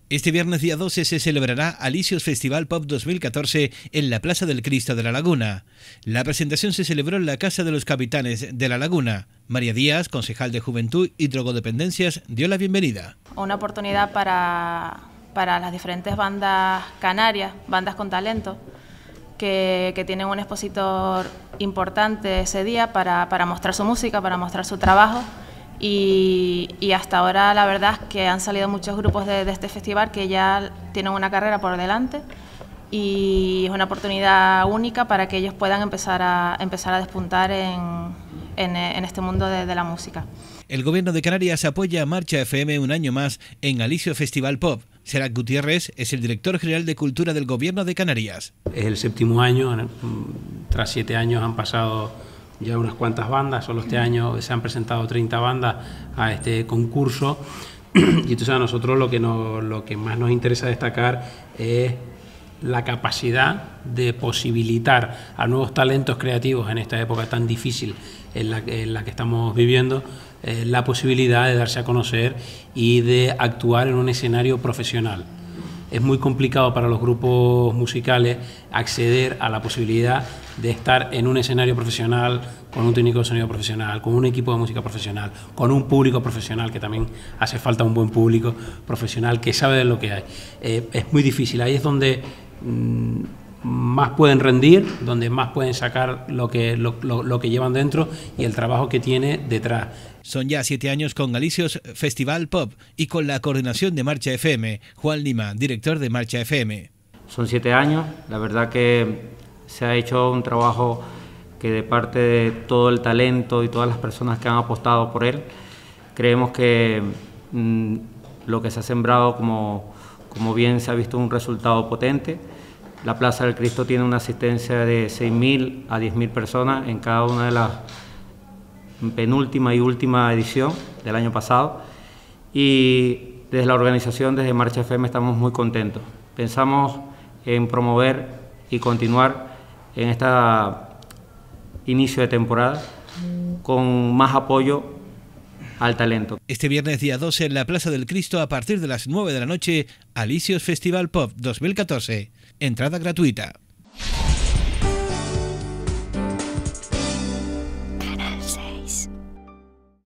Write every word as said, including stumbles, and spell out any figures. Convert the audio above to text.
Este viernes día doce se celebrará Alicios Festival Pop dos mil catorce en la Plaza del Cristo de la Laguna. La presentación se celebró en la Casa de los Capitanes de la Laguna. María Díaz, concejal de Juventud y Drogodependencias, dio la bienvenida. Una oportunidad para, para las diferentes bandas canarias, bandas con talento, que, que tienen un expositor importante ese día para, para mostrar su música, para mostrar su trabajo. Y, y hasta ahora la verdad es que han salido muchos grupos de, de este festival que ya tienen una carrera por delante y es una oportunidad única para que ellos puedan empezar a, empezar a despuntar en, en, en este mundo de, de la música. El Gobierno de Canarias apoya a Marcha F M un año más en Alicios Festival Pop. Serac Gutiérrez es el director general de Cultura del Gobierno de Canarias. Es el séptimo año, tras siete años han pasado ya unas cuantas bandas, solo este año se han presentado treinta bandas a este concurso y entonces a nosotros lo que, nos, lo que más nos interesa destacar es la capacidad de posibilitar a nuevos talentos creativos en esta época tan difícil en la, en la que estamos viviendo, eh, la posibilidad de darse a conocer y de actuar en un escenario profesional. Es muy complicado para los grupos musicales acceder a la posibilidad de estar en un escenario profesional, con un técnico de sonido profesional, con un equipo de música profesional, con un público profesional, que también hace falta un buen público profesional que sabe de lo que hay. Eh, es muy difícil, ahí es donde mmm, más pueden rendir, donde más pueden sacar lo que, lo, lo, lo que llevan dentro y el trabajo que tiene detrás. Son ya siete años con Alicios Festival Pop y con la coordinación de Marcha F M. Juan Lima, director de Marcha F M. Son siete años, la verdad que se ha hecho un trabajo que de parte de todo el talento y todas las personas que han apostado por él, creemos que mmm, lo que se ha sembrado, como, como bien se ha visto, un resultado potente. La Plaza del Cristo tiene una asistencia de seis mil a diez mil personas en cada una de las penúltima y última edición del año pasado, y desde la organización, desde Marcha F M, estamos muy contentos. Pensamos en promover y continuar en este inicio de temporada con más apoyo al talento. Este viernes día doce en la Plaza del Cristo a partir de las nueve de la noche, Alicios Festival Pop dos mil catorce. Entrada gratuita.